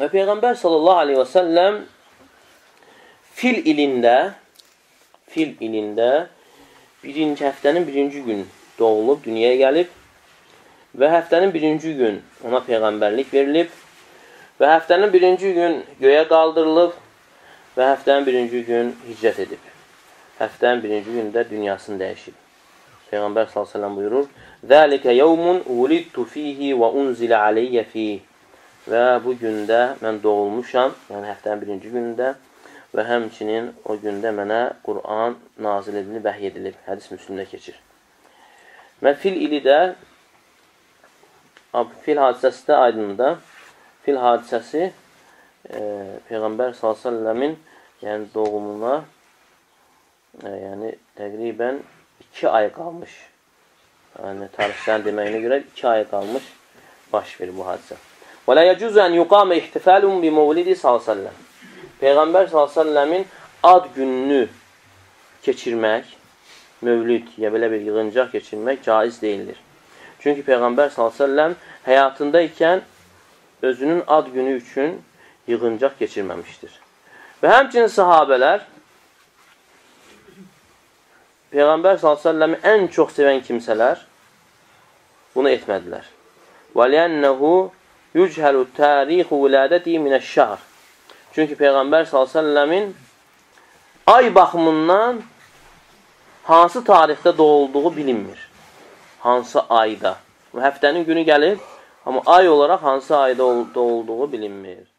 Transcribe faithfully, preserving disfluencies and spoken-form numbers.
Və Peyğəmbər sallallahu aleyhi və səlləm fil ilində fil ilində birinci həftənin birinci gün doğulub, dünyaya gəlib və həftənin birinci gün ona Peyğəmbərlik verilib və həftənin birinci gün göyə qaldırılıb və həftənin birinci gün hicrət edib. Həftənin birinci gündə dünyasını dəyişib. Peyğəmbər sallallahu aleyhi və səlləm buyurur: "Zəlikə yevmun ulidtu fihi və unzilə aleyyə fihi." Və bu gündə mən doğulmuşam, yəni həftənin birinci günündə və həmçinin o gündə mənə Qur'an nazil edilib, vəhiy edilib. Hədis Müslimdə keçir. Və fil ili də, fil hadisəsi də aydınında, fil hadisəsi e, Peyğəmbər sallallahu aleyhi və səlləmin yəni doğumuna e, yəni təqribən iki ay qalmış. Yəni tarixçilərin deməyinə görə iki ay qalmış baş verir bu hadisə. Və la yecuzu an yuqama ihtifalun bi mevlidi sallallahu əleyhi və səlləm. Peyğəmbər sallallahu əleyhi və səlləmin ad gününü keçirmək, mövlid ya belə bir yığıncaq keçirmək caiz deyildir. Çünki Peyğəmbər sallallahu əleyhi və səlləm həyatında ikən özünün ad günü üçün yığıncaq keçirməmişdir. Və həmçinin sahabelər Peyğəmbər sallallahu əleyhi və səlləmi ən çox sevən kimsələr bunu etmədilər. Və li'annahu yuchhalu tarixu viladati minəş-şəhr. Çünki Peyğəmbər sallallahu əleyhi və səlləmin ay baxımından hansı tarixdə doğulduğu bilinmir. Hansı ayda. Həftənin günü gəlir, amma ay olaraq hansı ayda doğulduğu bilinmir.